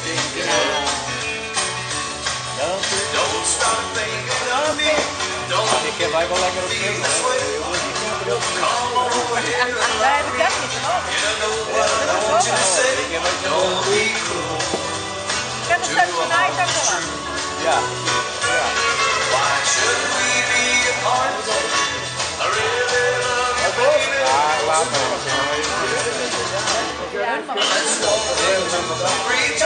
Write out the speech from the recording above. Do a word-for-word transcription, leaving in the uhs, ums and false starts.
Don't start thinking of me. Don't Así que vai volar que feel this way. eu Come over here and love me. You know what I want you to say. Don't be cruel. Quer no seu tonight, tá bom? Yeah. Why should we be apart? I really love you, baby. Ah, lá, não. Let's walk. Reach